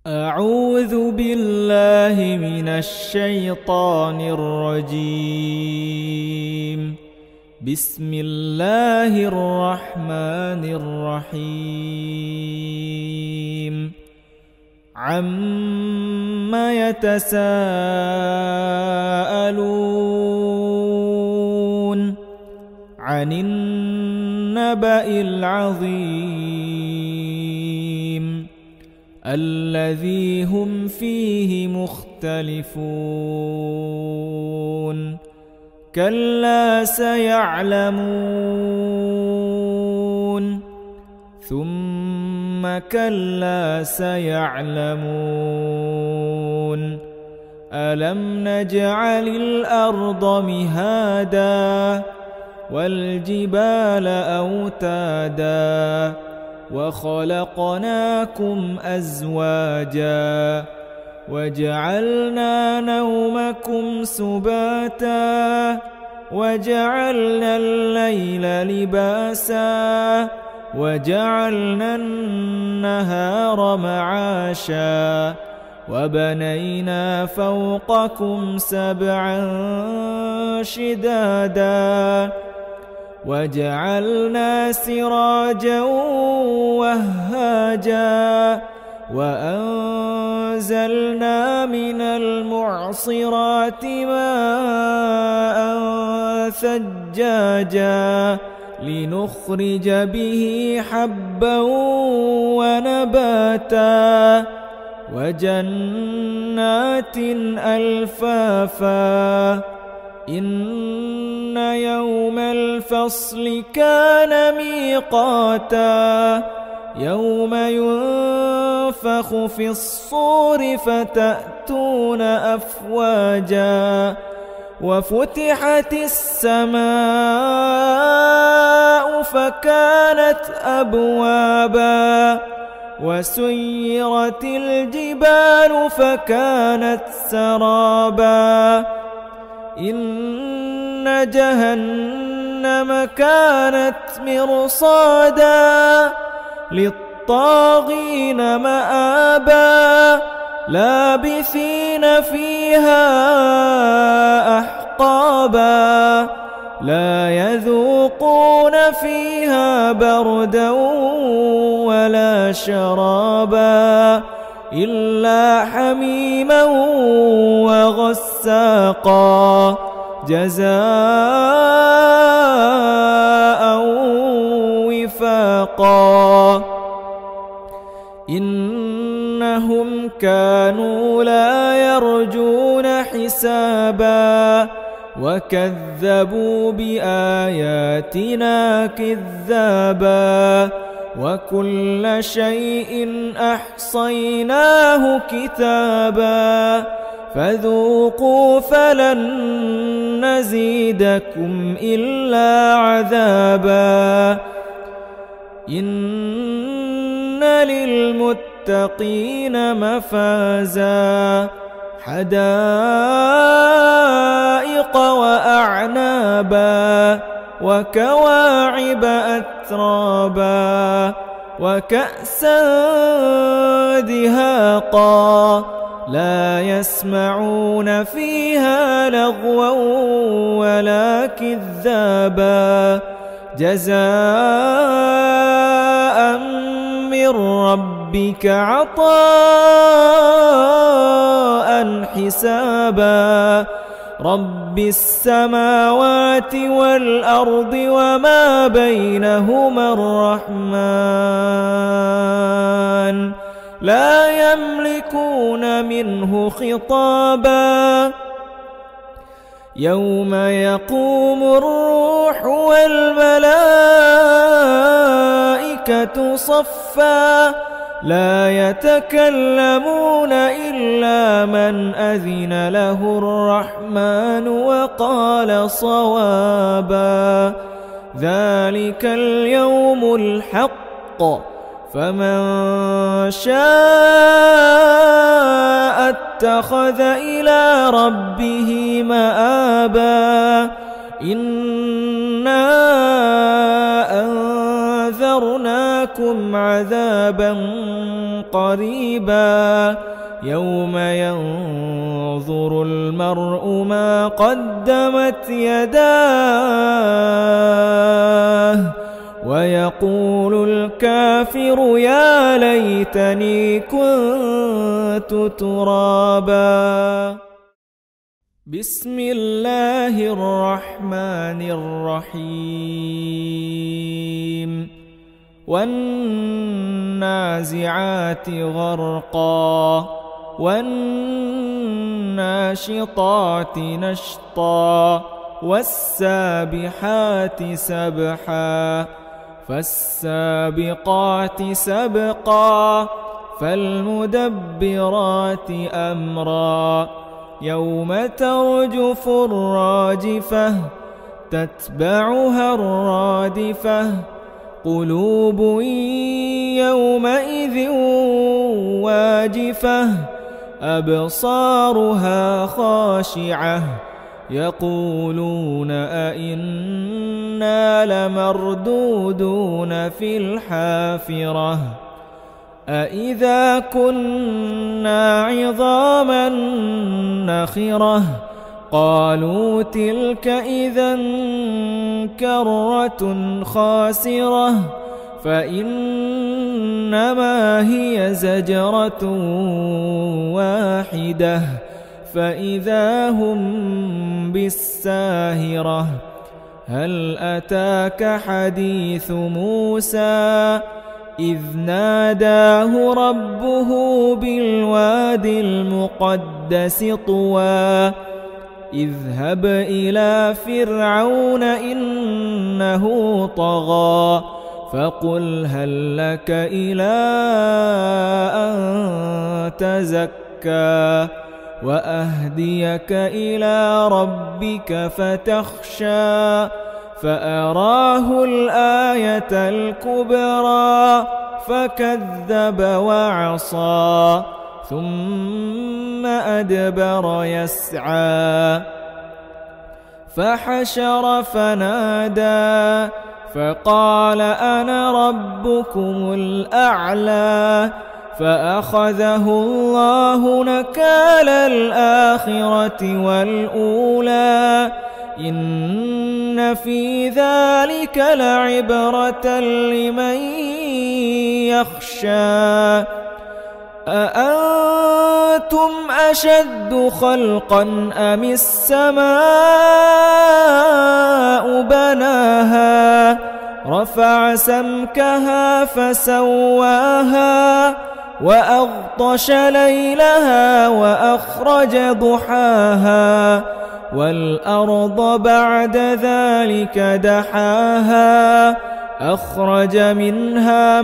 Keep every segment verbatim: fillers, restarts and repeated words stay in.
أعوذ بالله من الشيطان الرجيم. بسم الله الرحمن الرحيم. عَمَّ يتساءلون عن النبأ العظيم الذي هم فيه مختلفون. كلا سيعلمون ثم كلا سيعلمون. ألم نجعل الأرض مهادا والجبال أوتادا وخلقناكم أزواجا وجعلنا نومكم سباتا وجعلنا الليل لباسا وجعلنا النهار معاشا وبنينا فوقكم سبعا شدادا وجعلنا سراجا وهاجا وأنزلنا من المعصرات ماء ثجاجا لنخرج به حبا ونباتا وجنات ألفافا. إن يوم الفصل كان ميقاتا يوم ينفخ في الصور فتأتون أفواجا وفتحت السماء فكانت أبوابا وسيرت الجبال فكانت سرابا. إن جهنم كانت مرصادا للطاغين مآبا لابثين فيها أحقابا لا يذوقون فيها بردا ولا شرابا إلا حميما وغساقا جزاء وفاقا. إنهم كانوا لا يرجون حسابا وكذبوا بآياتنا كذابا وكل شيء أحصيناه كتابا فذوقوا فلن نزيدكم إلا عذابا. إن للمتقين مفازا حدائق وأعنابا وكواعب أترابا وكأسا دهاقا لا يسمعون فيها لغوا ولا كذابا جزاء من ربك عطاء حسابا. رب السماوات والأرض وما بينهما الرحمن لا يملكون منه خطابا. يوم يقوم الروح والملائكة صفا لا يتكلمون إلا من أذن له الرحمن وقال صوابا. ذلك اليوم الحق فمن شاء اتخذ إلى ربه مآبا. إنا أنذرناكم عذابا قريبا يوم ينظر المرء ما قدمت يداه ويقول الكافر يا ليتني كنت ترابا. بسم الله الرحمن الرحيم. والنازعات غرقا والناشطات نشطا والسابحات سبحا فالسابقات سبقا فالمدبرات أمرا يوم ترجف الراجفة تتبعها الرادفة قلوب يومئذ واجفة أبصارها خاشعة يقولون أئنا لمردودون في الحافرة أئذا كنا عظاما نخرة قالوا تلك إذا كرة خاسرة فإنما هي زجرة واحدة فإذا هم بالساهرة هل أتاك حديث موسى إذ ناداه ربه بالواد المقدس طوى اذهب إلى فرعون إنه طغى فقل هل لك إلى أن تزكى وأهديك إلى ربك فتخشى فأراه الآية الكبرى فكذب وعصى ثم أدبر يسعى فحشر فنادى فقال أنا ربكم الأعلى فأخذه الله نكال الآخرة والأولى إن في ذلك لعبرة لمن يخشى أأنتم أشد خلقا أم السماء بناها رفع سمكها فسواها وأغطش ليلها وأخرج ضحاها والأرض بعد ذلك دحاها أخرج منها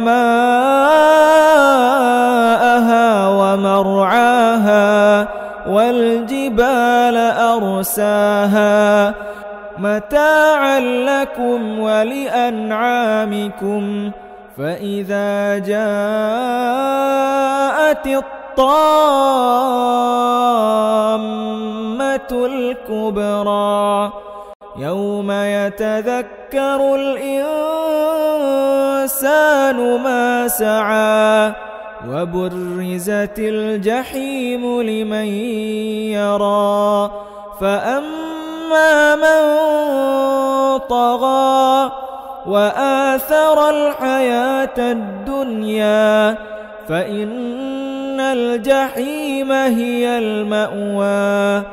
ماءها ومرعاها والجبال أرساها متاعا لكم ولأنعامكم فإذا جاءت الطامة الكبرى يوم يتذكر الإنسان ما سعى وبرزت الجحيم لمن يرى فأما من طغى وآثر الحياة الدنيا فإن الجحيم هي المأوى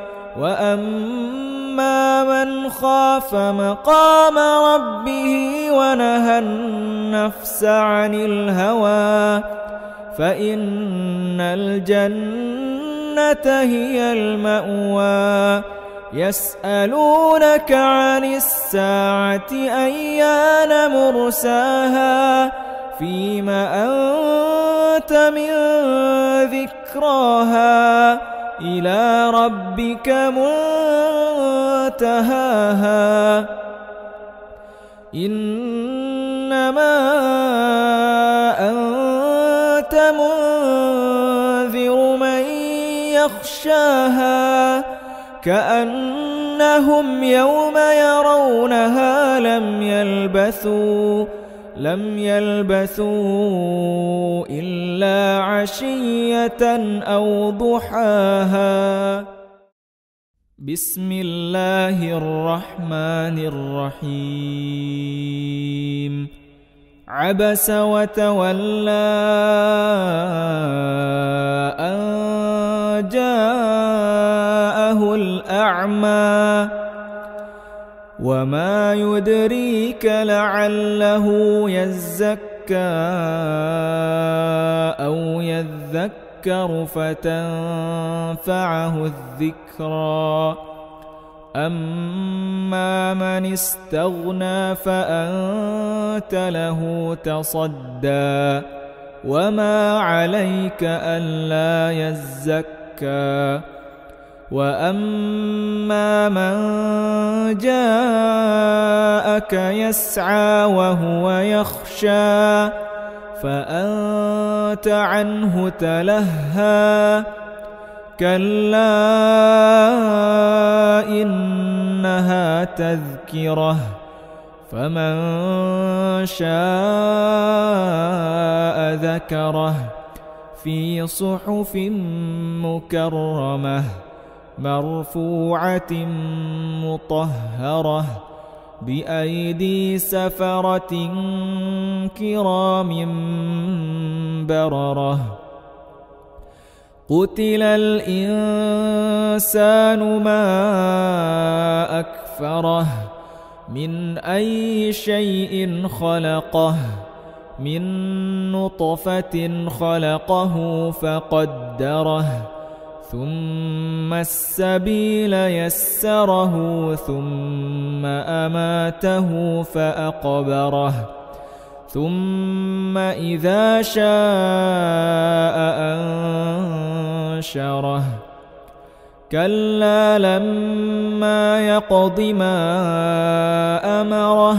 وأما من خاف مقام ربه ونهى النفس عن الهوى فإن الجنة هي المأوى يسألونك عن الساعة أيان مرساها فيم أنت من ذكراها إلى ربك منتهاها إنما أنت منذر من يخشاها كأنهم يوم يرونها لم يلبثوا لم يلبثوا إلا عشية أو ضحاها. بسم الله الرحمن الرحيم. عبس وتولى أن جاءه الأعمى وما يدريك لعله يزكى أو يذكر فتنفعه الذكرى. أما من استغنى فأنت له تصدى وما عليك ألا يزكى. وأما من جاءك يسعى وهو يخشى فأنت عنه تلهى. كلا إنها تذكرة فمن شاء ذكره في صحف مكرمة مرفوعة مطهرة بأيدي سفرة كرام بررة. قتل الإنسان ما أكفره من أي شيء خلقه من نطفة خلقه فقدره ثم السبيل يسره ثم أماته فأقبره ثم إذا شاء أنشره. كلا لما يقض ما أمره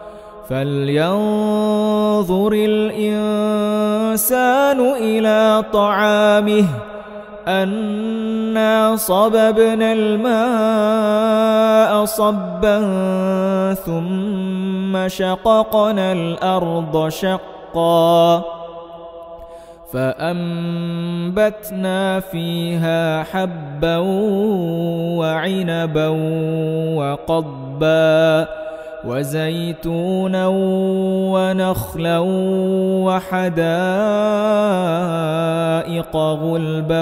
فلينظر الإنسان إلى طعامه أنا صببنا الماء صبا ثم شققنا الأرض شقا فأنبتنا فيها حبا وعنبا وقضبا وزيتونا ونخلا وحدائق غلبا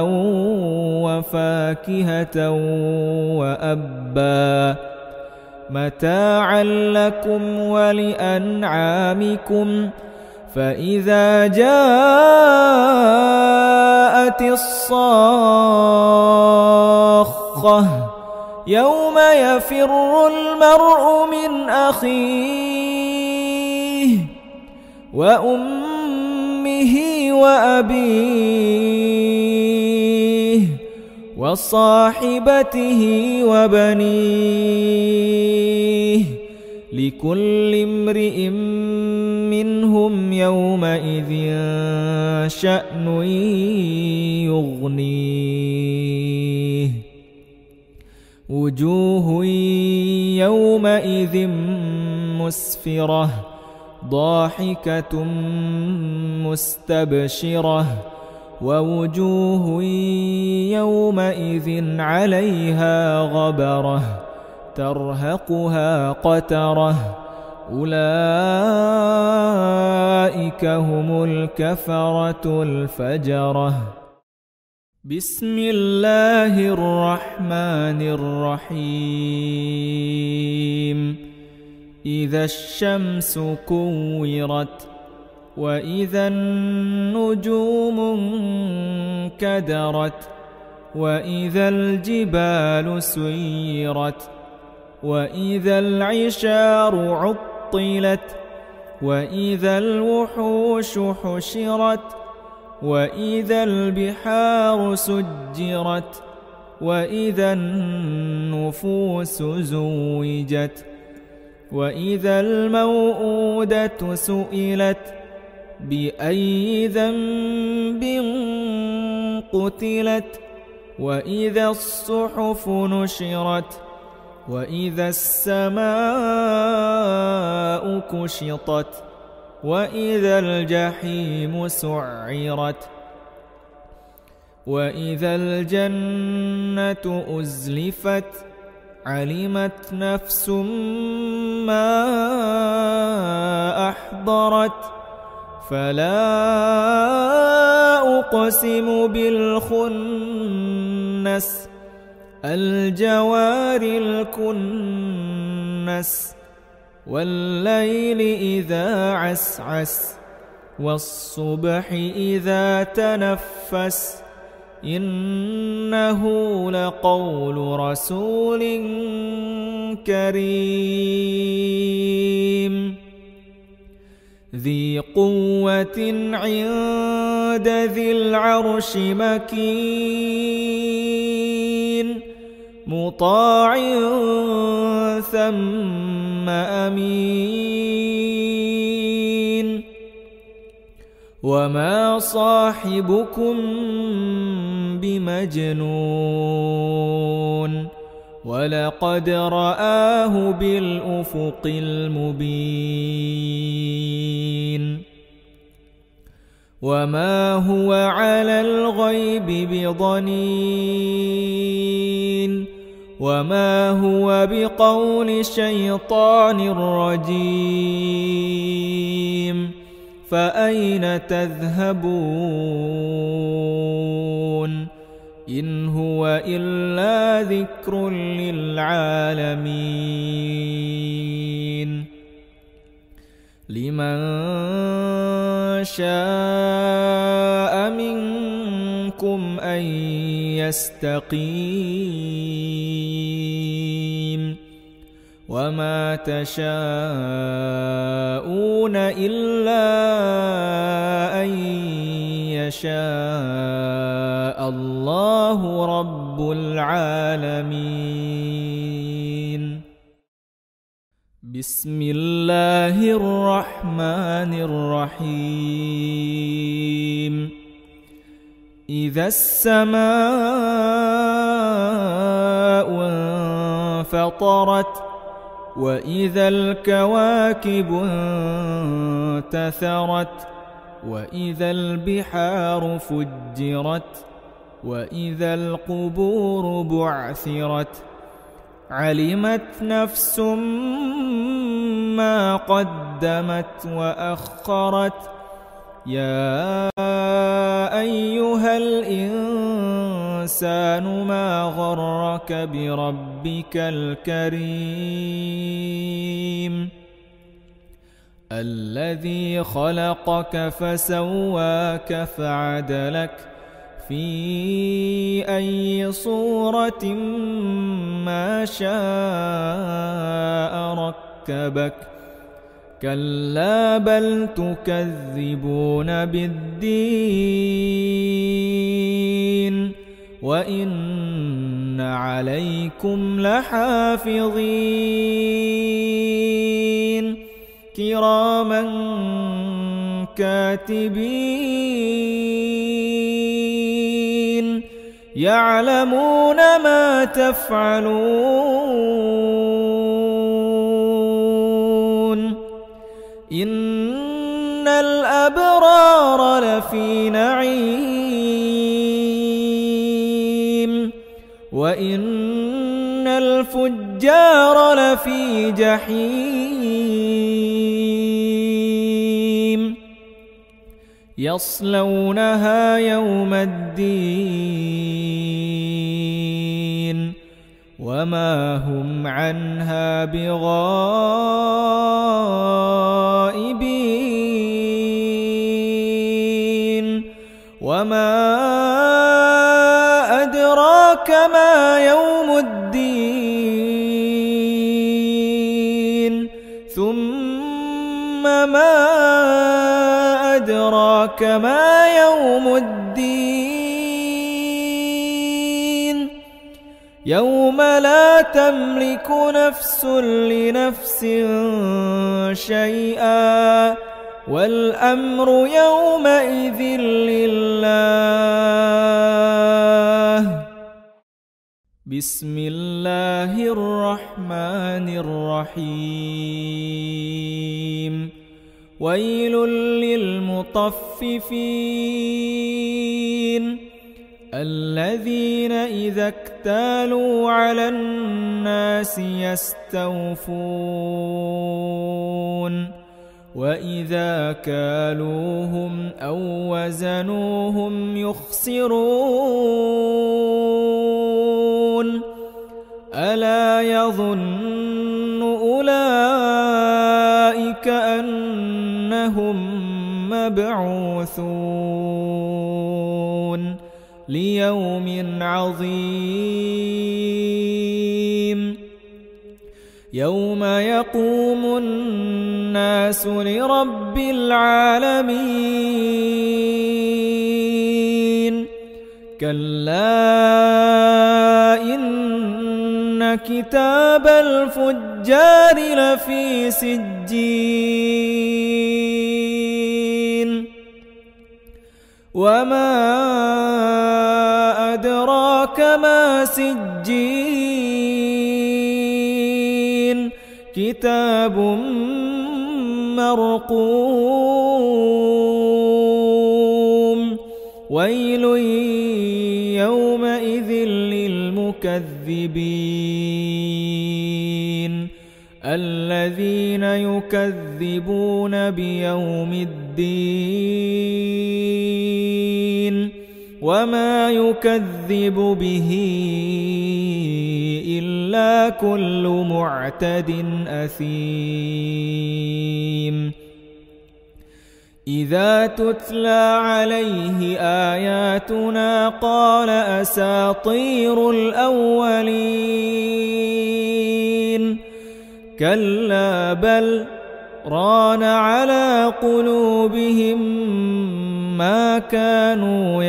وفاكهة وأبا متاعا لكم ولأنعامكم. فإذا جاءت الصاخة يوم يفر المرء من أخيه وأمه وأبيه وصاحبته وبنيه لكل امرئ منهم يومئذ شأن يغنيه. وجوه يومئذ مسفرة ضاحكة مستبشرة ووجوه يومئذ عليها غبرة ترهقها قترة أولئك هم الكفرة الفجرة. بسم الله الرحمن الرحيم. إذا الشمس كورت وإذا النجوم انكدرت وإذا الجبال سيرت وإذا العشار عطلت وإذا الوحوش حشرت وإذا البحار سجرت وإذا النفوس زوجت وإذا الموءودة سئلت بأي ذنب قتلت وإذا الصحف نشرت وإذا السماء كشطت وإذا الجحيم سعرت وإذا الجنة أزلفت علمت نفس ما أحضرت فلا أقسم بالخنس الجوار الكنس والليل إذا عسعس والصبح إذا تنفس إنه لقول رسول كريم ذي قوة عند ذي العرش مكين مطاع ثم أمين وما صاحبكم بمجنون ولقد رآه بالأفق المبين وما هو على الغيب بضنين وما هو بقول شيطان رجيم فأين تذهبون إن هو إلا ذكر للعالمين لمن شاء منكم أن يستقيم وما تشاءون إلا أن يشاء الله رب العالمين بسم الله الرحمن الرحيم إذا السماء انفطرت وإذا الكواكب انتثرت وإذا البحار فجرت وإذا القبور بعثرت علمت نفس ما قدمت وأخرت يا أيها الإنسان ما غرك بربك الكريم الذي خلقك فسواك فعدلك في أي صورة ما شاء ركبك كلا بل تكذبون بالدين وإن عليكم لحافظين كراما كاتبين يعلمون ما تفعلون إن الأبرار لفي نعيم وإن الفجار لفي جحيم يصلونها يوم الدين وما هم عنها بغائبين وما أدراك ما يوم الدين ثم ما أدراك ما يوم الدين يوم لا تملك نفس لنفس شيئا والأمر يومئذ لله بسم الله الرحمن الرحيم ويل للمطففين الذين إذا اكتالوا على الناس يستوفون وإذا كالوهم أو وزنوهم يخسرون ألا يظن أولئك أنهم مبعوثون ليوم عظيم يوم يقوم الناس لرب العالمين كلا إن كتاب الفجار لفي سجين وما أدراك ما سجين كتاب مرقوم ويل يومئذ للمكذبين الذين يكذبون بيوم الدين وما يكذب به إلا كل معتد أثيم إذا تتلى عليه آياتنا قال أساطير الأولين كلا بل ران على قلوبهم ما كانوا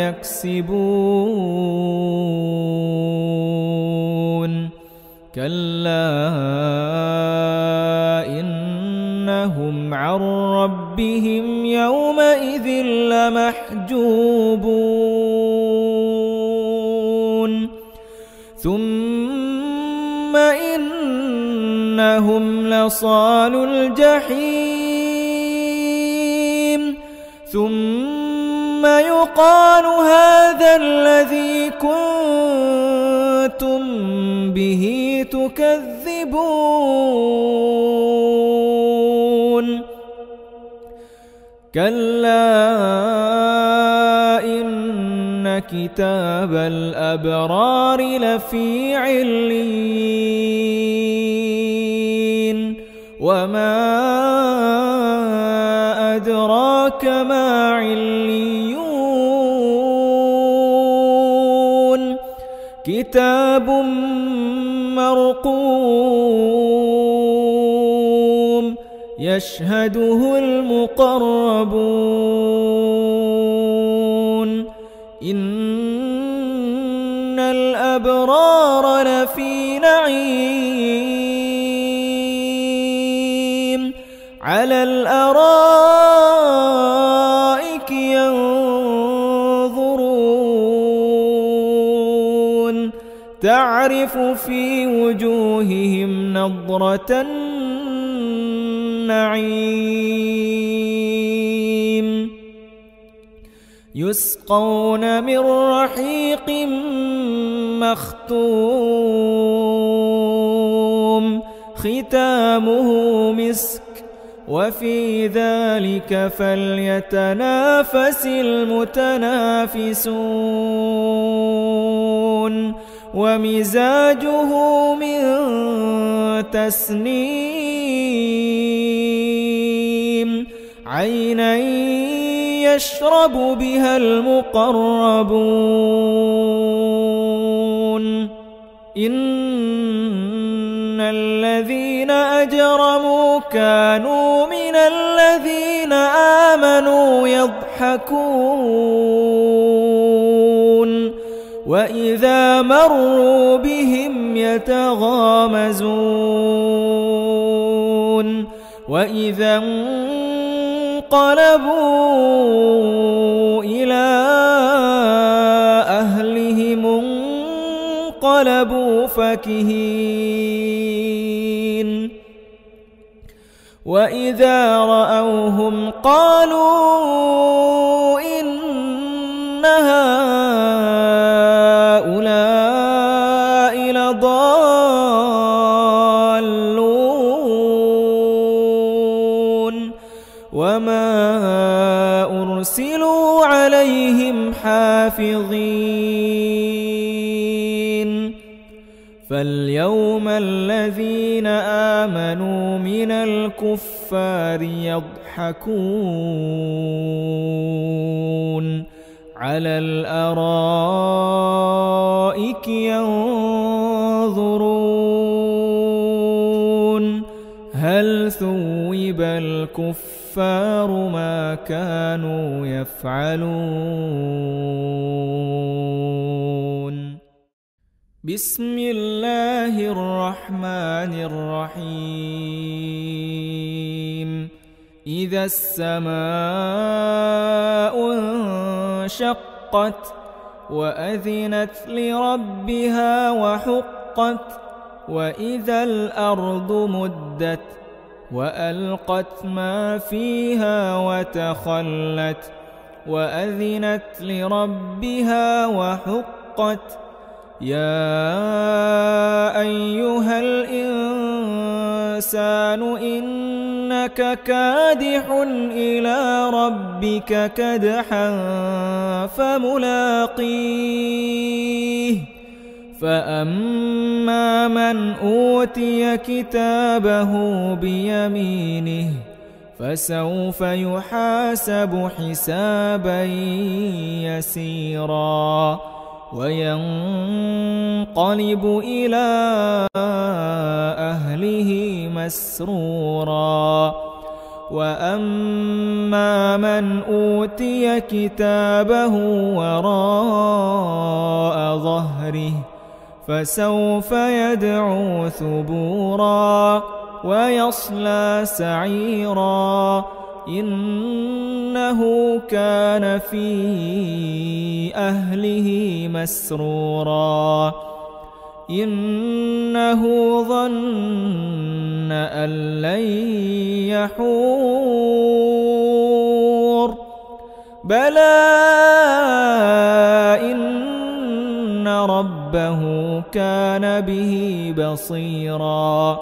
يكسبون كلا إنهم عن ربهم يومئذ لمحجوبون ثم إنهم لصالو الجحيم ثم يقال هذا الذي كنتم به تكذبون كلا إن كتاب الأبرار لفي عليين وما أدراك ما عليون كتاب مرقوم يشهده المقربون إن الأبرار لفي نعيم على الأرائك ينظرون تعرف في وجوههم نضرة النعيم يسقون من رحيق مختوم ختامه مسك وفي ذلك فليتنافس المتنافسون ومزاجه من تسنيم عينا يشرب بها المقربون إن الذين أجرموا كانوا من الذين آمنوا يضحكون وإذا مروا بهم يتغامزون وإذا انقلبوا إلى أهلهم انقلبوا فكهين وإذا رأوهم قالوا إن هؤلاء لضالون وما أرسلوا عليهم حافظين فاليوم الذين آمنوا من الكفار يضحكون على الأرائك ينظرون هل ثوب الكفار ما كانوا يفعلون بسم الله الرحمن الرحيم إذا السماء انشقت وأذنت لربها وحقت وإذا الأرض مدت وألقت ما فيها وتخلت وأذنت لربها وحقت يا أيها الإنسان إنك كادح إلى ربك كدحا فملاقيه فأما من أوتي كتابه بيمينه فسوف يحاسب حسابا يسيرا وينقلب إلى أهله مسرورا وأما من أوتي كتابه وراء ظهره فسوف يدعو ثبورا ويصلى سعيرا إنه كان في أهله مسرورا إنه ظن أن لن يحور بلى إن ربه كان به بصيرا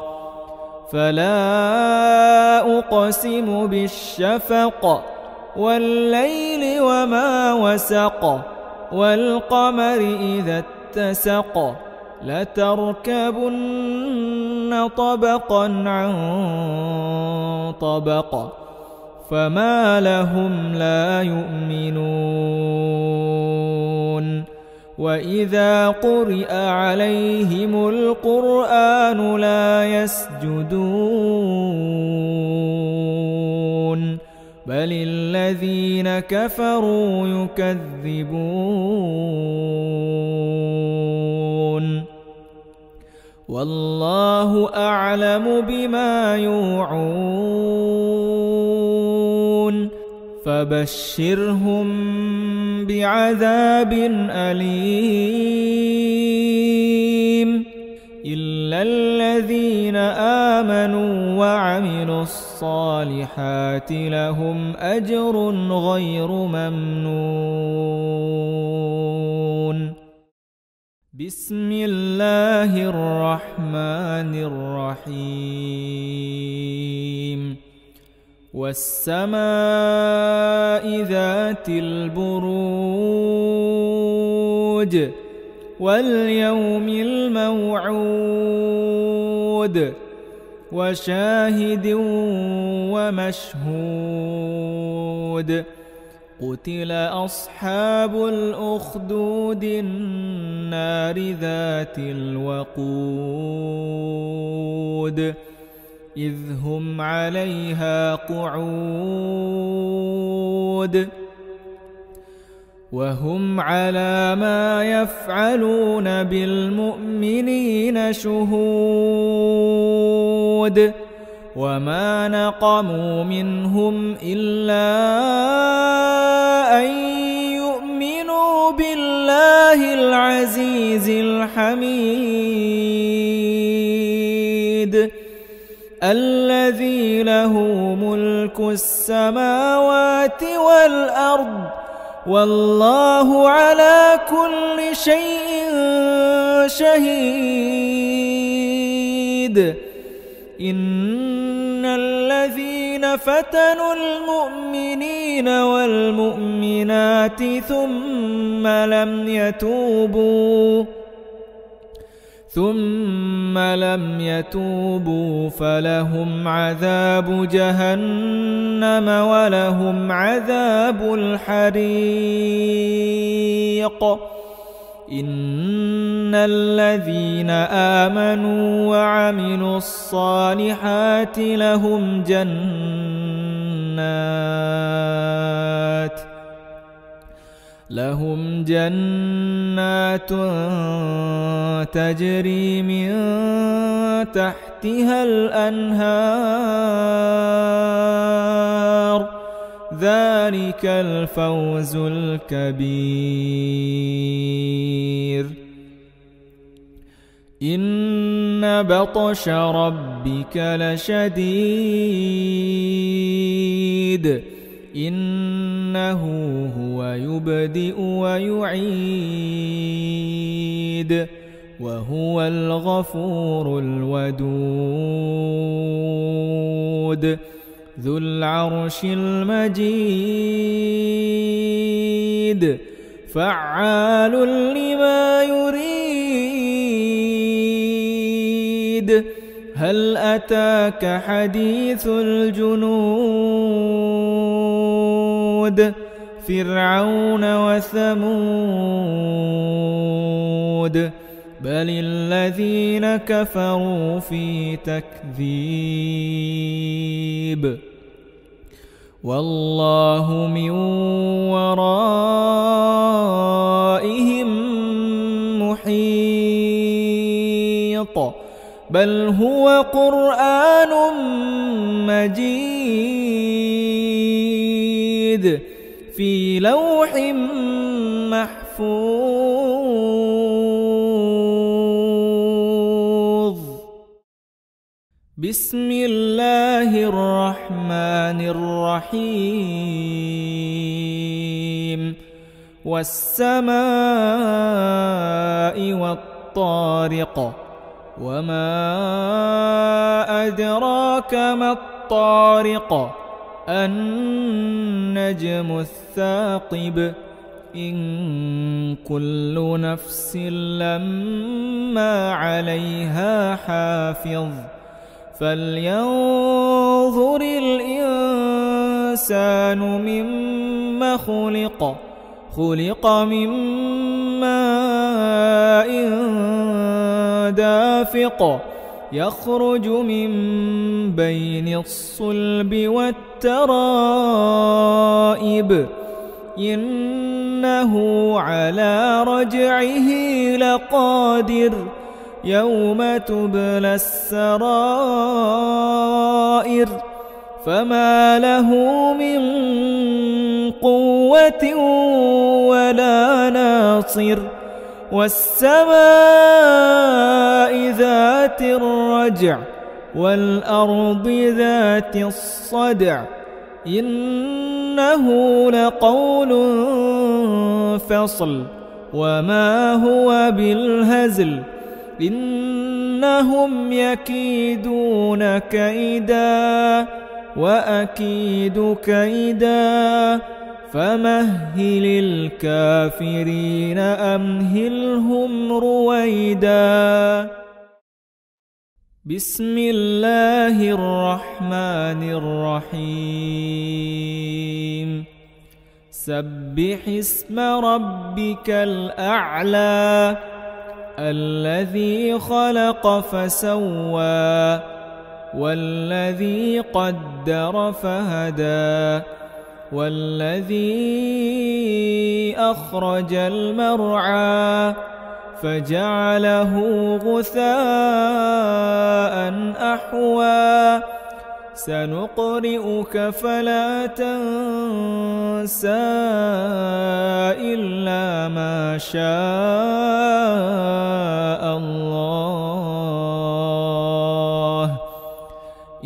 فلا أقسم بالشفق والليل وما وسق والقمر إذا اتسق لتركبن طبقا عن طبق فما لهم لا يؤمنون وإذا قرئ عليهم القرآن لا يسجدون بل الذين كفروا يكذبون والله أعلم بما يوعون فبشرهم بعذاب أليم إلا الذين آمنوا وعملوا الصالحات لهم أجر غير ممنون بسم الله الرحمن الرحيم والسماء ذات البروج واليوم الموعود وشاهد ومشهود قتل أصحاب الأخدود النار ذات الوقود إذ هم عليها قعود وهم على ما يفعلون بالمؤمنين شهود وما نقموا منهم إلا أن يؤمنوا بالله العزيز الحميد الذي له ملك السماوات والأرض والله على كل شيء شهيد. إن الذين فتنوا المؤمنين والمؤمنات ثم لم يتوبوا ثم لم يتوبوا فلهم عذاب جهنم ولهم عذاب الحريق. إن الذين آمنوا وعملوا الصالحات لهم جنات لهم جنات تجري من تحتها الأنهار ذلك الفوز الكبير. إن بطش ربك لشديد إنه هو يبدئ ويعيد وهو الغفور الودود ذو العرش المجيد فعال لما يريد. هل أتاك حديث الجنود فرعون وثمود بل الذين كفروا في تكذيب والله من ورائهم محيط بل هو قرآن مجيد في لوح محفوظ. بسم الله الرحمن الرحيم والسماء والطارق وما أدراك ما الطارق النجم الثاقب إن كل نفس لما عليها حافظ فلينظر الإنسان مما خلق خلق من ماء دافق يخرج من بين الصلب والترائب إنه على رجعه لقادر يوم تبلى السرائر فما له من قوة ولا ناصر والسماء ذات الرجع والأرض ذات الصدع إنه لقول فصل وما هو بالهزل إنهم يكيدون كيدا وأكيد كيدا فمهل الكافرين أمهلهم رويدا. بسم الله الرحمن الرحيم سبح اسم ربك الأعلى الذي خلق فسوى والذي قدر فهدى والذي أخرج المرعى فجعله غثاء أحوى سنقرئك فلا تنسى إلا ما شاء الله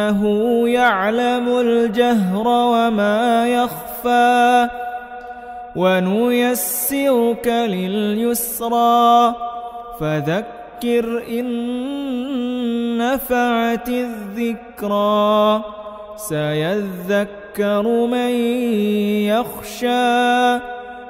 إنه يعلم الجهر وما يخفى ونيسرك لليسرى فذكر إن نفعت الذكرى سيذكر من يخشى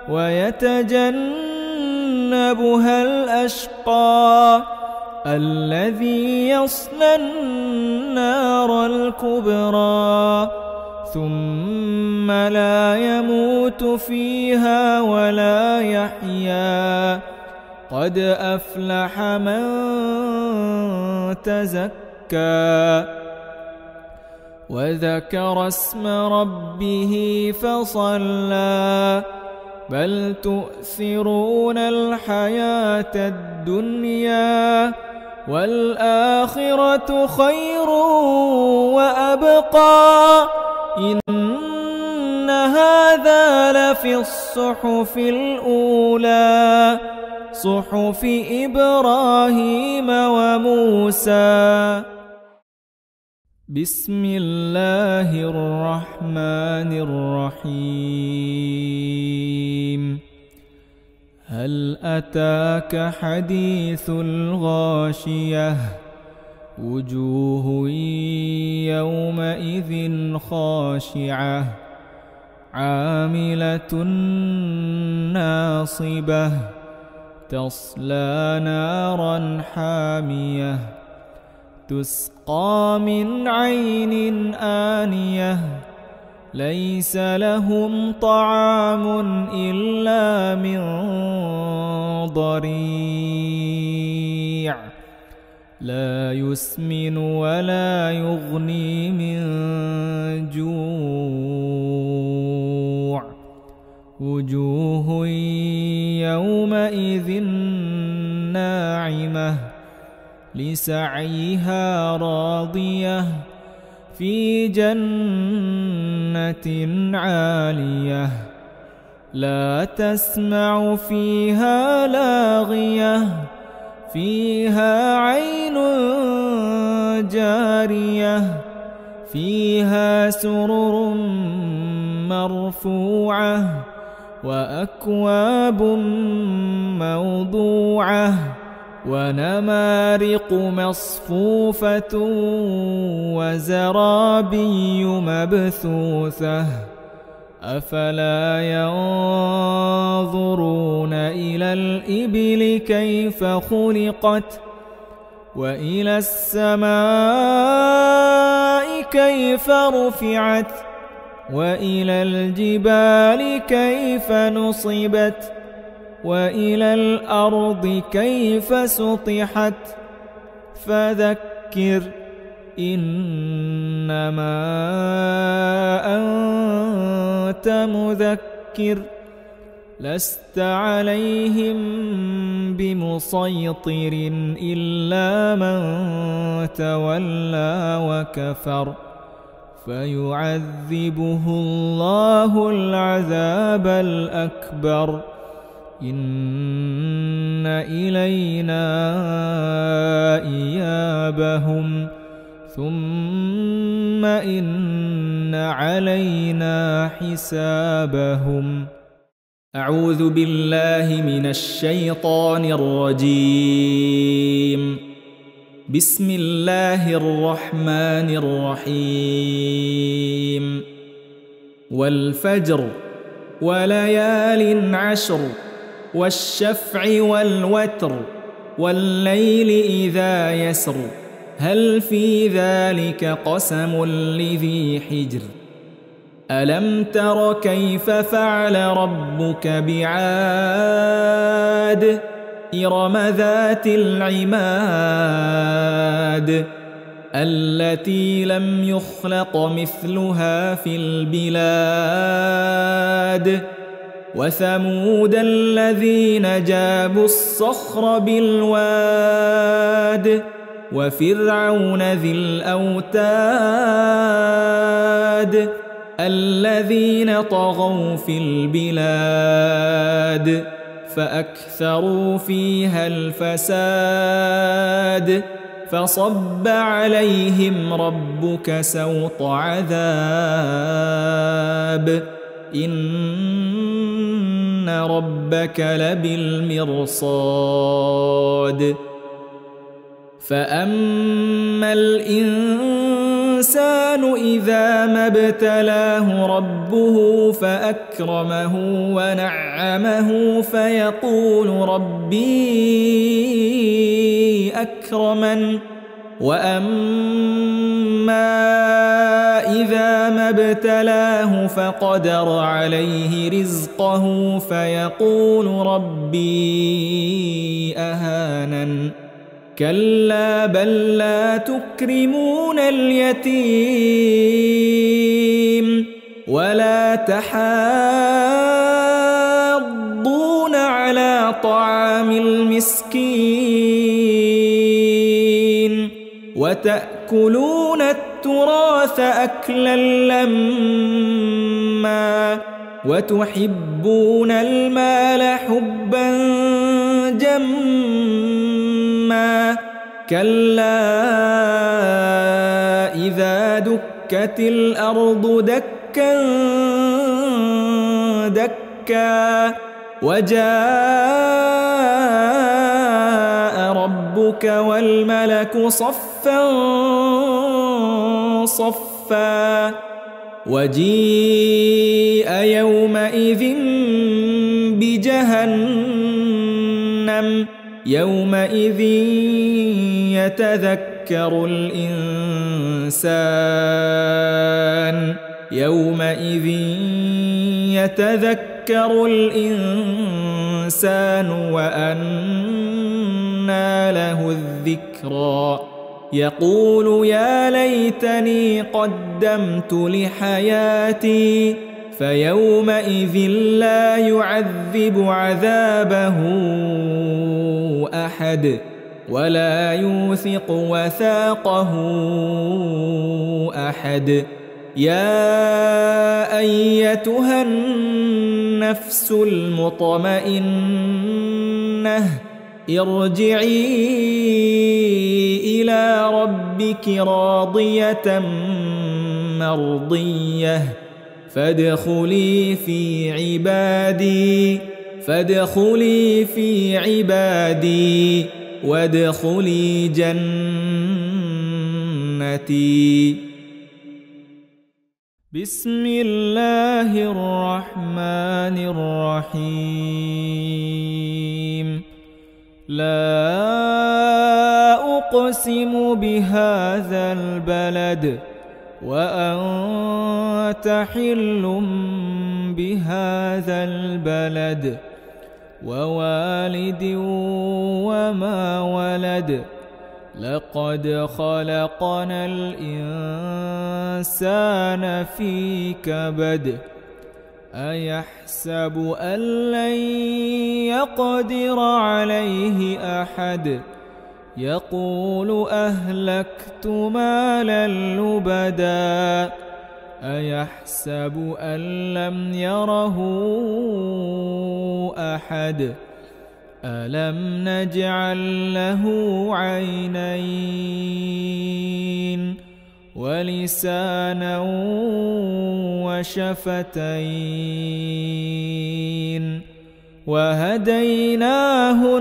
ويتجنبها الأشقى الذي يصلى النار الكبرى ثم لا يموت فيها ولا يحيا قد أفلح من تزكى وذكر اسم ربه فصلى بل تؤثرون الحياة الدنيا والآخرة خير وأبقى إن هذا لفي الصحف الأولى صحف إبراهيم وموسى. بسم الله الرحمن الرحيم. هل أتاك حديث الغاشية وجوه يومئذ خاشعة عاملة ناصبة تصلى نارا حامية تسقى من عين آنية ليس لهم طعام إلا من ضريع لا يسمن ولا يغني من جوع وجوه يومئذ ناعمة لسعيها راضية في جنة عالية لا تسمع فيها لاغية فيها عين جارية فيها سرر مرفوعة وأكواب موضوعة ونمارق مصفوفة وزرابي مبثوثة أفلا ينظرون إلى الإبل كيف خلقت وإلى السماء كيف رفعت وإلى الجبال كيف نصبت وإلى الأرض كيف سطحت فذكر إنما أنت مذكر لست عليهم بمسيطر إلا من تولى وكفر فيعذبه الله العذاب الأكبر إن إلينا إيابهم ثم إن علينا حسابهم. أعوذ بالله من الشيطان الرجيم. بسم الله الرحمن الرحيم. والفجر وليال عشر والشفع والوتر والليل إذا يسر هل في ذلك قسم لذي حجر ألم تر كيف فعل ربك بعاد إرم ذات العماد التي لم يخلق مثلها في البلاد وثمود الذين جابوا الصخر بالواد وفرعون ذي الأوتاد الذين طغوا في البلاد فأكثروا فيها الفساد فصب عليهم ربك سوط عذاب إن ربك لبالمرصاد فأما الإنسان إذا ما ابتلاه ربه فأكرمه ونعمه فيقول ربي أكرمن وأما إذا ما ابتلاه فقدر عليه رزقه فيقول ربي أهانن كلا بل لا تكرمون اليتيم ولا تحاضون على طعام المسكين وتأكلون التراث أكلا لما وتحبون المال حبا جما كلا إذا دكت الأرض دكا دكا وجاء ربك والملك صفا صفا وجيء يومئذ بجهنم يومئذ يتذكر الإنسان يومئذ يتذكر الإنسان وأنى له الذكرى يقول يا ليتني قدمت لحياتي فيومئذ لا يعذب عذابه أحد ولا يوثق وثاقه أحد يا أيتها النفس المطمئنة ارجعي إلى ربك راضية مرضية فادخلي في عبادي فادخلي في عبادي وادخلي جنتي. بسم الله الرحمن الرحيم. لا أقسم بهذا البلد وأنت حل بهذا البلد ووالد وما ولد لقد خلقنا الإنسان في كبد أيحسب أن لن يقدر عليه أحد يقول أهلكت مالا لبدا أيحسب أن لم يره أحد ألم نجعل له عينين ولسانا وشفتين وهديناه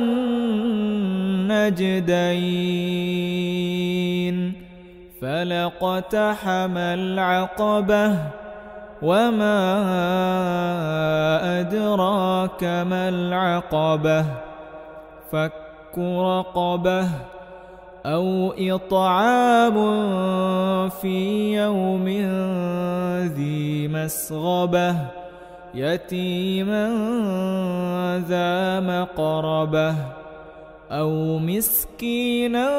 النجدين فلاقتحم العقبة وما أدراك ما العقبة فك رقبة أو إطعام في يوم ذي مسغبة يتيما ذا مقربة أو مسكينا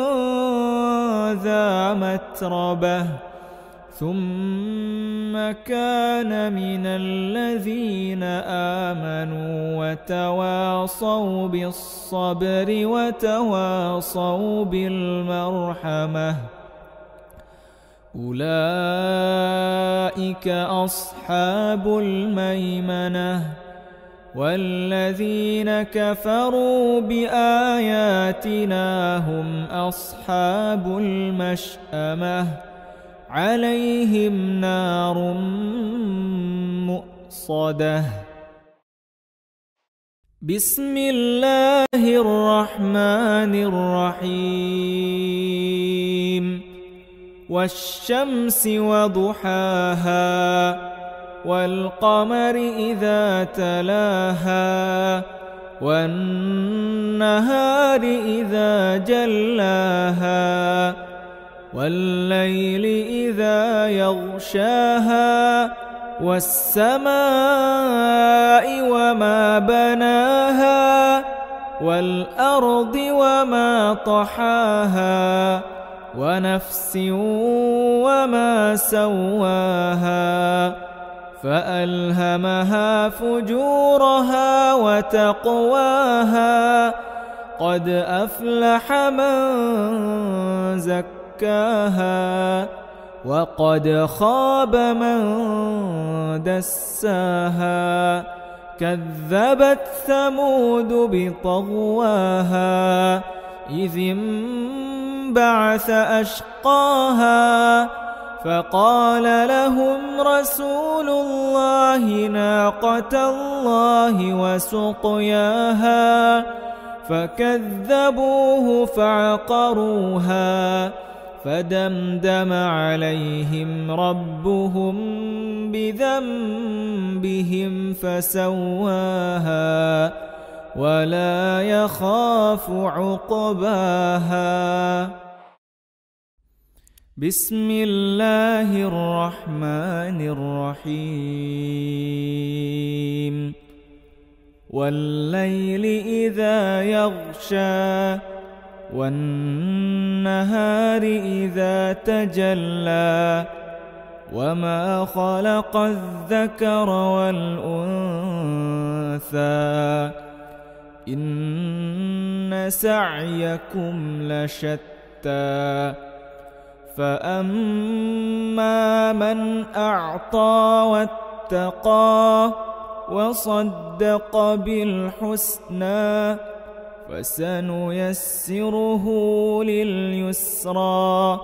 ذا متربة ثم كان من الذين آمنوا وتواصوا بالصبر وتواصوا بالمرحمة أولئك أصحاب الميمنة والذين كفروا بآياتنا هم أصحاب المشأمة عليهم نار مؤصدة. بسم الله الرحمن الرحيم. والشمس وضحاها والقمر إذا تلاها والنهار إذا جلاها والليل إذا يغشاها والسماء وما بناها والأرض وما طحاها ونفس وما سواها فألهمها فجورها وتقواها قد أفلح من زكاها وقد خاب من دساها كذبت ثمود بطغواها إذ انبعث أشقاها فقال لهم رسول الله ناقة الله وسقياها فكذبوه فعقروها فدمدم عليهم ربهم بذنبهم فسواها ولا يخاف عقباها. بسم الله الرحمن الرحيم. والليل إذا يغشى والنهار إذا تجلى وما خلق الذكر والأنثى إن سعيكم لشتى فأما من أعطى واتقى وصدق بالحسنى فسنيسره لليسرى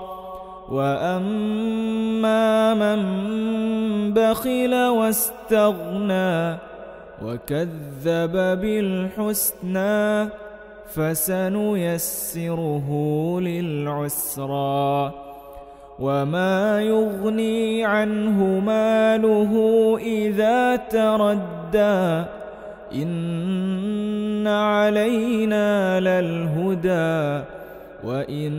وأما من بخل واستغنى وكذب بالحسنى فسنيسره للعسرى وما يغني عنه ماله إذا تردى إن علينا للهدى وإن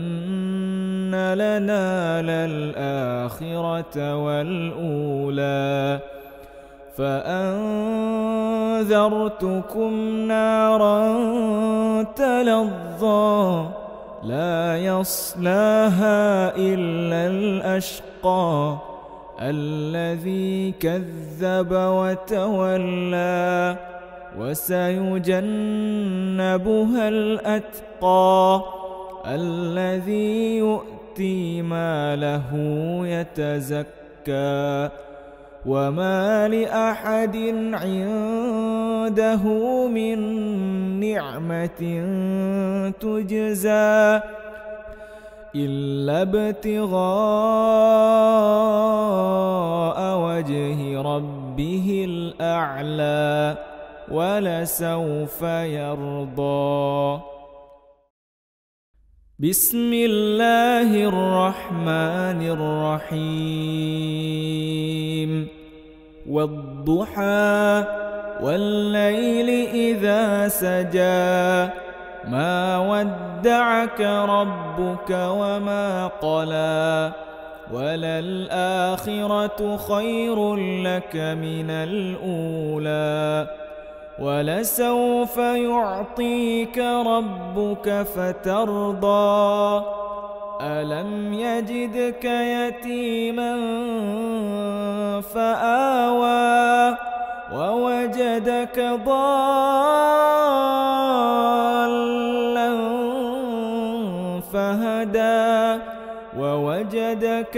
لنا للآخرة والأولى فأنذرتكم نارا تلظى لا يصلاها إلا الأشقى الذي كذب وتولى وسيجنبها الأتقى الذي يؤتي ماله يتزكى وما لأحد عنده من نعمة تجزى إلا ابتغاء وجه ربه الأعلى ولسوف يرضى. بسم الله الرحمن الرحيم. والضحى والليل إذا سجى ما ودعك ربك وما قلى وللآخرة خير لك من الأولى ولسوف يعطيك ربك فترضى ألم يجدك يتيما فآوى ووجدك ضالا فهدى ووجدك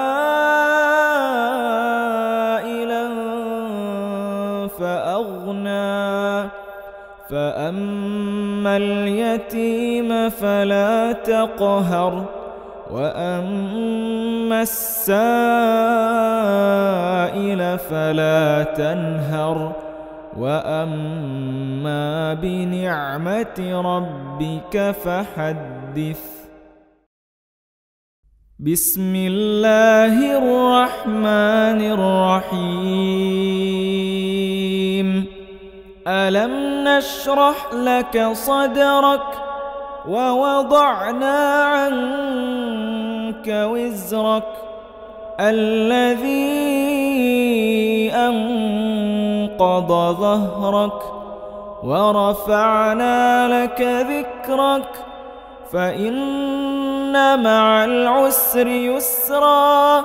عائلا فأغنى فأما اليتيم فلا تقهر وأما السائل فلا تنهر وأما بنعمة ربك فحدث. بسم الله الرحمن الرحيم. ألم نشرح لك صدرك ووضعنا عنك وزرك الذي أنقض ظهرك ورفعنا لك ذكرك فإن مع العسر يسرا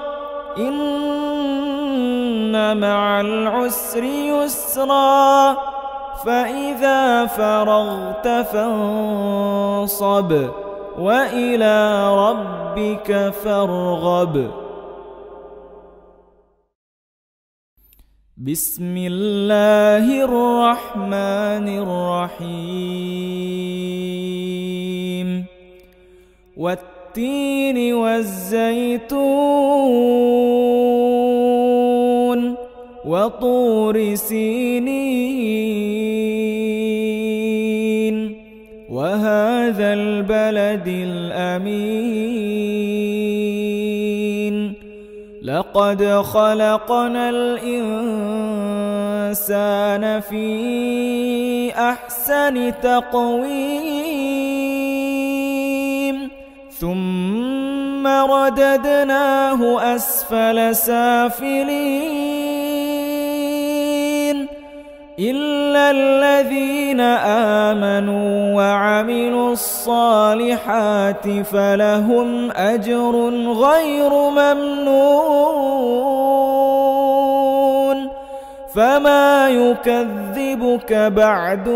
إن مع العسر يسرا فإذا فرغت فانصب وإلى ربك فارغب. بسم الله الرحمن الرحيم. والتين والزيتون وطور سينين وهذا البلد الأمين. لقد خلقنا الإنسان في أحسن تقويم ثم رددناه أسفل سافلين إلا الذين آمنوا وعملوا الصالحات فلهم أجر غير ممنون. فما يكذبك بعد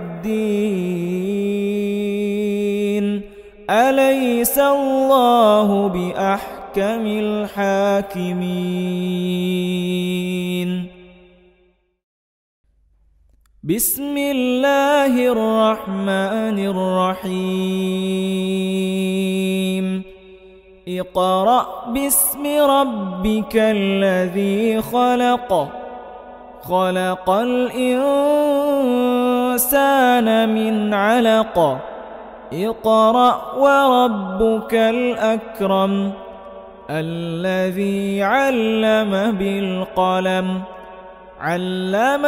بالدين أليس الله بأحكم الحاكمين. بسم الله الرحمن الرحيم. اقرأ باسم ربك الذي خلق خلق الإنسان من علق اقرأ وربك الأكرم الذي علم بالقلم علم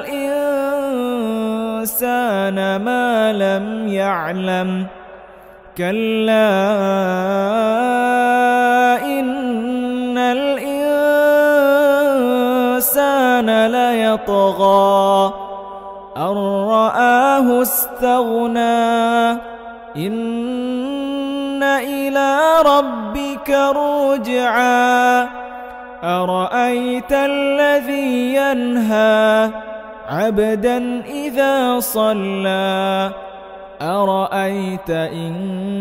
الإنسان ما لم يعلم كلا إن الإنسان ليطغى أن رآه استغنى إن إلى ربك الرجعى أرأيت الذي ينهى عبدا إذا صلى أرأيت إن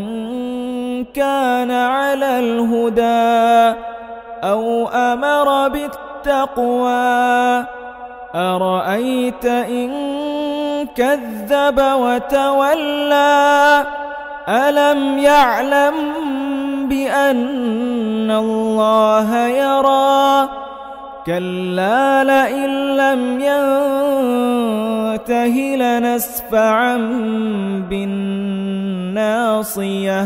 كان على الهدى أو أمر بالتقوى أرأيت إن كذب وتولى ألم يعلم بأن الله يرى كلا لئن لم ينته لنسفعا بالناصية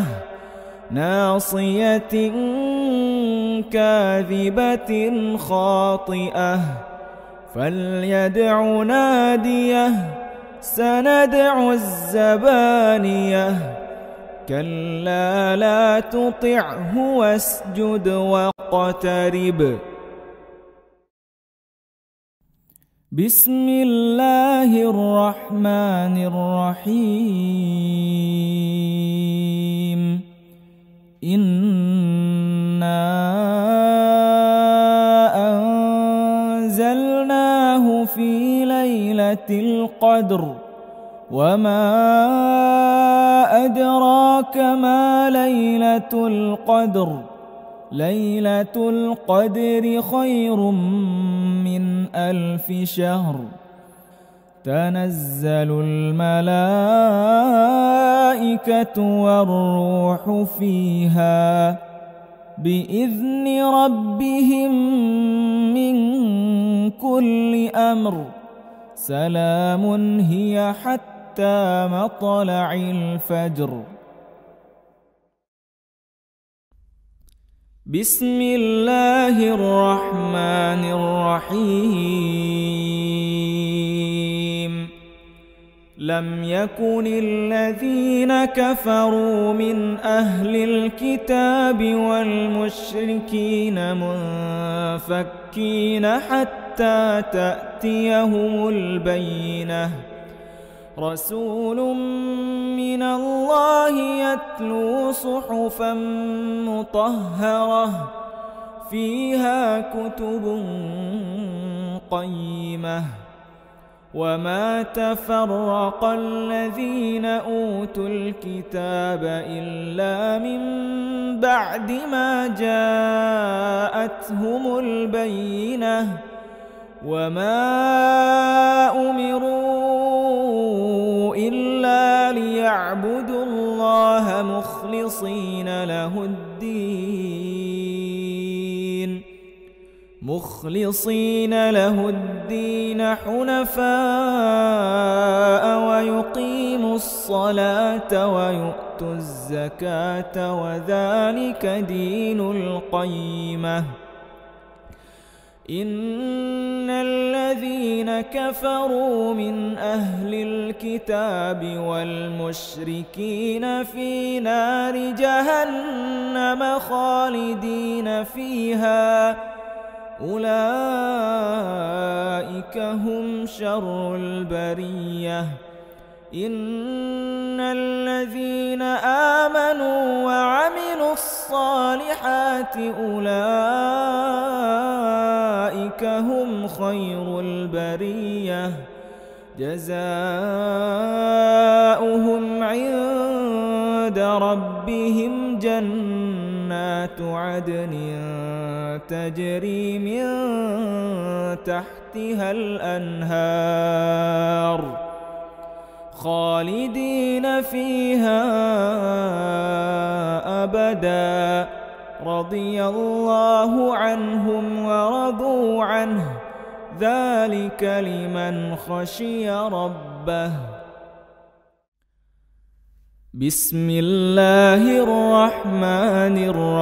ناصية كاذبة خاطئة فليدع ناديه سندع الزبانية كلا لا تطعه واسجد واقترب. بسم الله الرحمن الرحيم. إنا أنزلناه في ليلة القدر وما أدراك ما ليلة القدر ليلة القدر خير من ألف شهر تنزل الملائكة والروح فيها بإذن ربهم من كل أمر سلام هي حتى مطلع الفجر. بسم الله الرحمن الرحيم. لم يكن الذين كفروا من أهل الكتاب والمشركين منفكين حتى تأتيهم البينة. رسول من الله يتلو صحفا مطهرة فيها كتب قيمة. وما تفرق الذين أوتوا الكتاب إلا من بعد ما جاءتهم البينة. وما أمروا إلا ليعبدوا الله مخلصين له الدين مخلصين له الدين حنفاء ويقيموا الصلاة ويؤتوا الزكاة وذلك دين القيمة. إن الذين كفروا من أهل الكتاب والمشركين في نار جهنم خالدين فيها أولئك هم شر البرية. إن الذين آمنوا وعملوا الصالحات أولئك هم خير البرية. جزاؤهم عند ربهم جنات عدن تجري من تحتها الأنهار خالدين فيها أبدا. رضي الله عنهم ورضوا عنه ذلك لمن خشي ربه. بسم الله الرحمن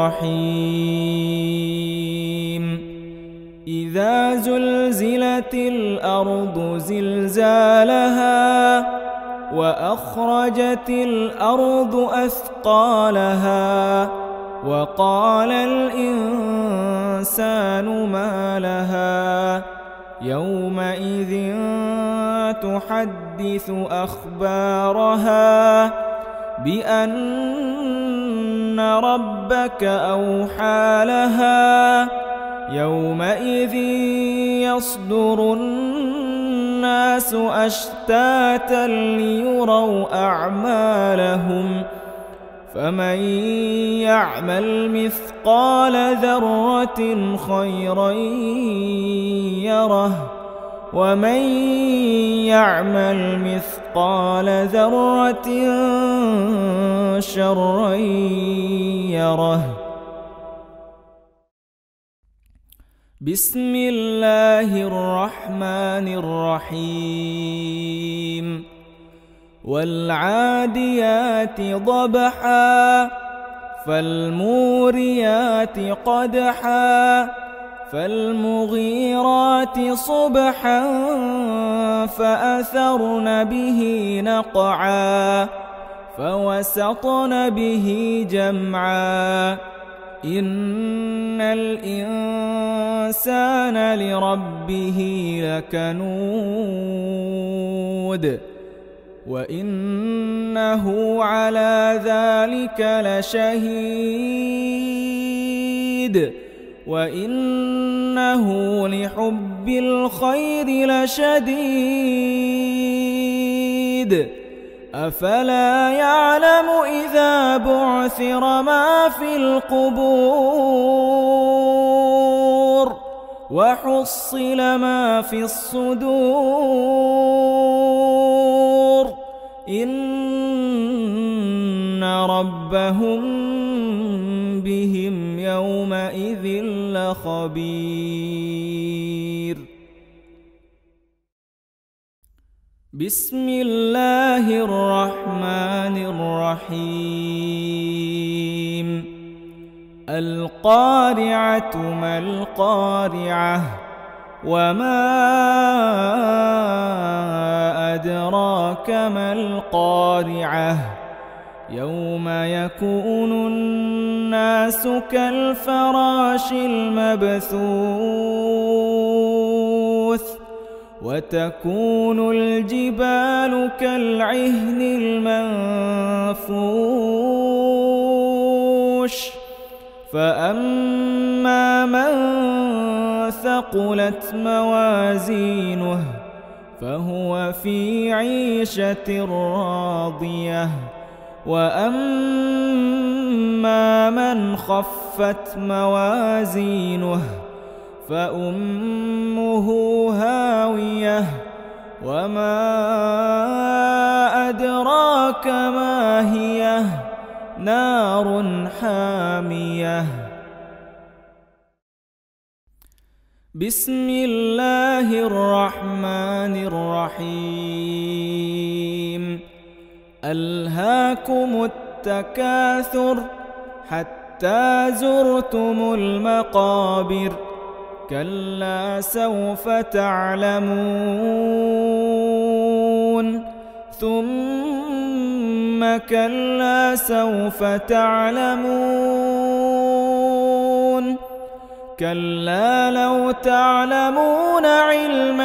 الرحيم. إذا زلزلت الأرض زلزالها وأخرجت الأرض أثقالها وقال الإنسان ما لها يومئذ تحدث أخبارها بأن ربك أوحى لها يومئذ يصدر الناس أشتاتا ليروا أعمالهم فمن يعمل مثقال ذرة خيرا يره ومن يعمل مثقال ذرة شرا يره. بسم الله الرحمن الرحيم. والعاديات ضبحا فالموريات قدحا فالمغيرات صبحا فأثرن به نقعا فوسطن به جمعا. إن الإنسان لربه لكنود وإنه على ذلك لشهيد وإنه لحب الخير لشديد. أفلا يعلم إذا بعثر ما في القبور وحصل ما في الصدور إن ربهم بهم يومئذ لخبير. بسم الله الرحمن الرحيم. القارعة ما القارعة وما أدراك ما القارعة يوم يكون الناس كالفراش المبثوث وتكون الجبال كالعهن المنفوش فأما من ثقلت موازينه فهو في عيشة راضية وأما من خفت موازينه فأمه هاوية وما أدراك ما هي نار حامية. بسم الله الرحمن الرحيم. ألهاكم التكاثر حتى زرتم المقابر كلا سوف تعلمون ثم كلا سوف تعلمون كلا لو تعلمون علم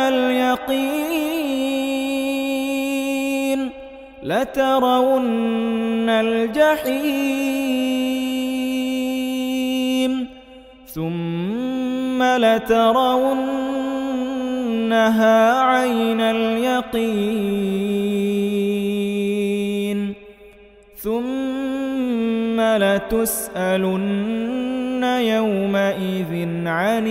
اليقين لترون الجحيم ثم لترونها عين اليقين ثم لتسألن يومئذ عن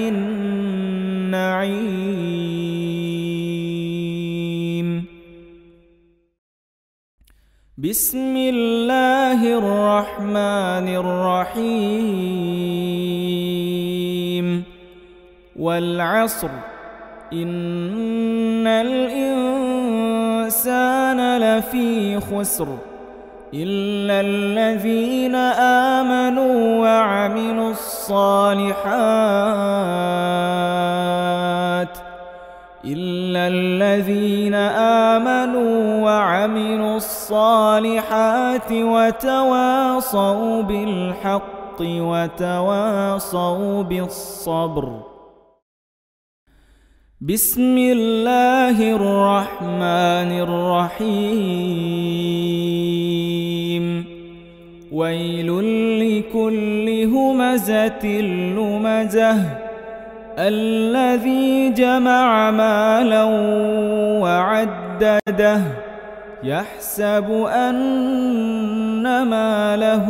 النعيم. بسم الله الرحمن الرحيم. والعصر إن الإنسان لفي خسر إلا الذين آمنوا وعملوا الصالحات إلا الذين آمنوا وعملوا الصالحات وتواصوا بالحق وتواصوا بالصبر. بسم الله الرحمن الرحيم. ويل لكل همزة لمزة الذي جمع مالا وعدده يحسب أن ماله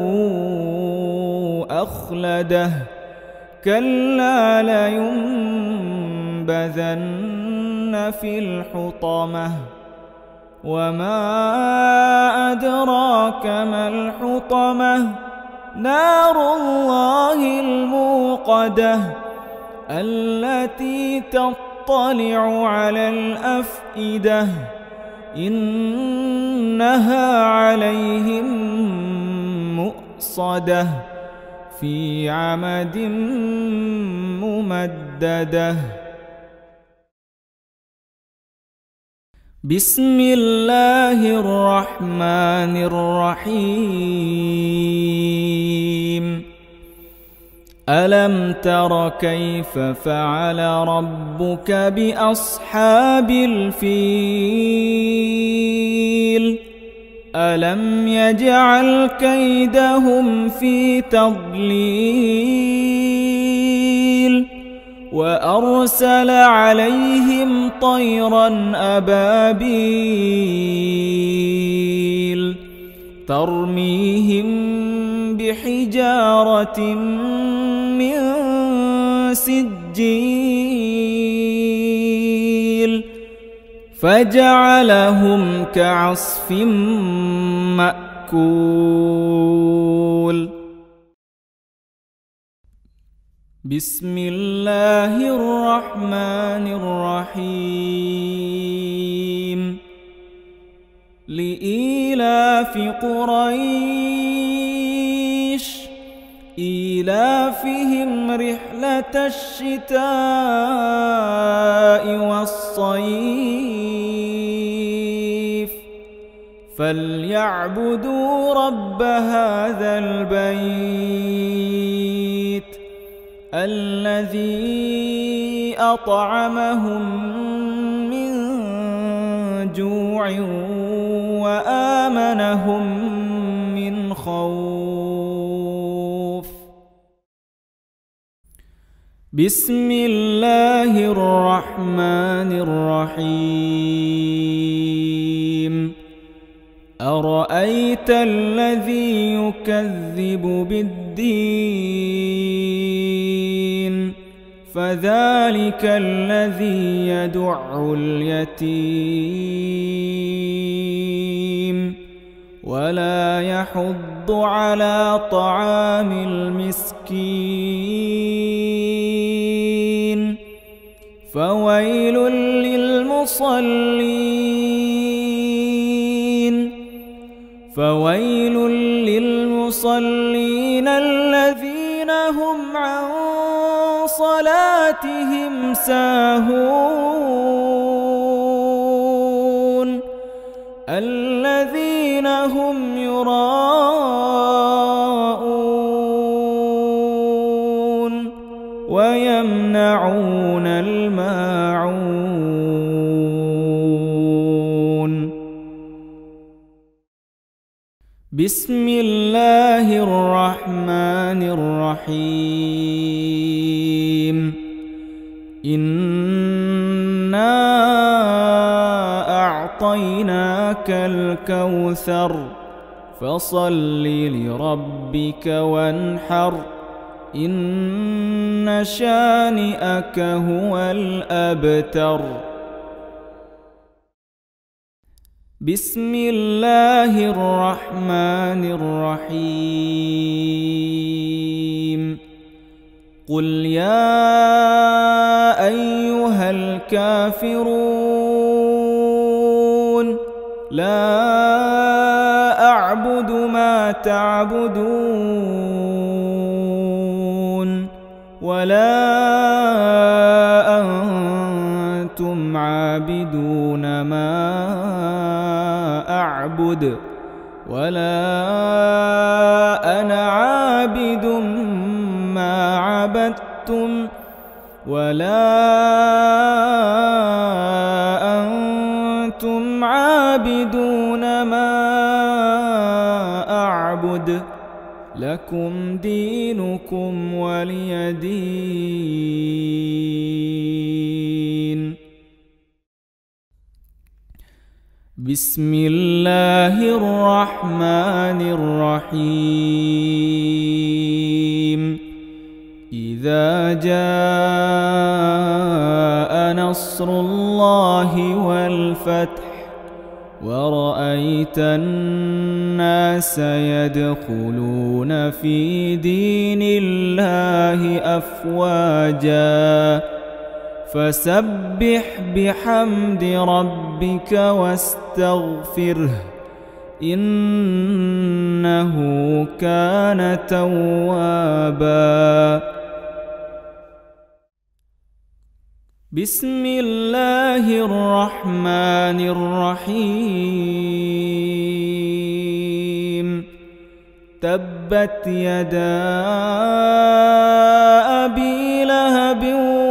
أخلده كلا لينبذن في الحطمة وما أدراك ما الحطمة نار الله الموقدة التي تطلع على الأفئدة إنها عليهم مؤصدة في عمد ممددة. بسم الله الرحمن الرحيم. ألم تر كيف فعل ربك بأصحاب الفيل ألم يجعل كيدهم في تضليل وأرسل عليهم طيرا أبابيل ترميهم بحجارة من سجيل فجعلهم كعصف مأكول. بسم الله الرحمن الرحيم. لإيلاف قريش إيلافهم رحلة الشتاء والصيف فليعبدوا رب هذا البيت الذي أطعمهم من جوع وآمنهم من خوف. بسم الله الرحمن الرحيم. أرأيت الذي يكذب بالدين فذلك الذي يدع اليتيم ولا يحض على طعام المسكين فويل للمصلين فويل للمصلين الذين هم عن صلاتهم ساهون الذين هم يراءون ويمنعون الماعون. بسم الله الرحمن الرحيم. إنا أعطيناك الكوثر فصل لربك وانحر إن شانئك هو الأبتر. بسم الله الرحمن الرحيم. قل يا أيها الكافرون لا أعبد ما تعبدون ولا أنتم عابدون ما أعبد ولا أنا عابد ما عبدتم ولا أنتم عابدون ما أعبد لكم دينكم ولي دين. بسم الله الرحمن الرحيم. إذا جاء نصر الله والفتح ورأيت الناس يدخلون في دين الله أفواجا فسبح بحمد ربك واستغفره إنه كان توابا. بسم الله الرحمن الرحيم. تبت يدا أبي لهب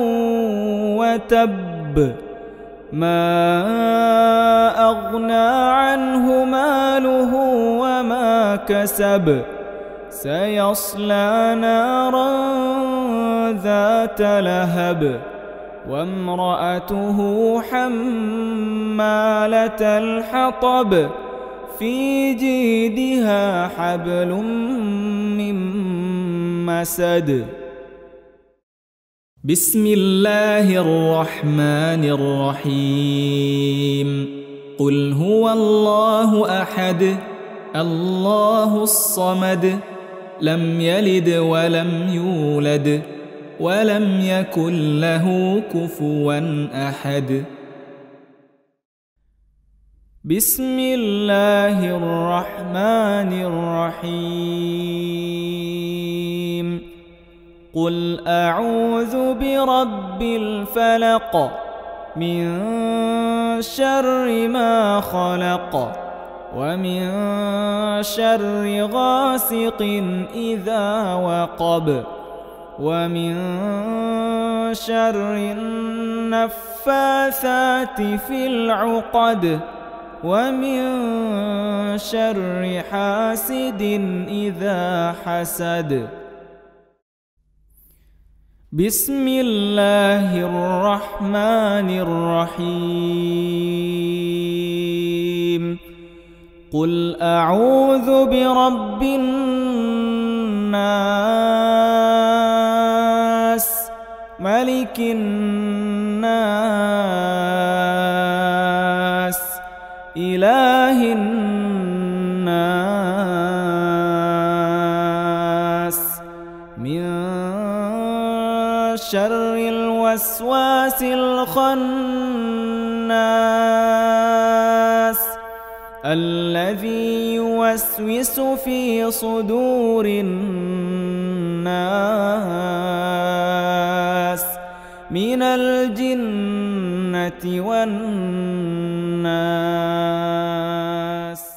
وتب ما أغنى عنه ماله وما كسب سيصلى نارا ذات لهب وامرأته حمالة الحطب في جيدها حبل من مسد. بسم الله الرحمن الرحيم قل هو الله أحد الله الصمد لم يلد ولم يولد ولم يكن له كفوا أحد بسم الله الرحمن الرحيم قل أعوذ برب الفلق من شر ما خلق ومن شر غاسق إذا وقب ومن شر النفاثات في العقد ومن شر حاسد إذا حسد بسم الله الرحمن الرحيم قل أعوذ برب الناس ملك الناس إله الناس من شر الوسواس الخناس الذي يوسوس في صدور الناس من الجنة والناس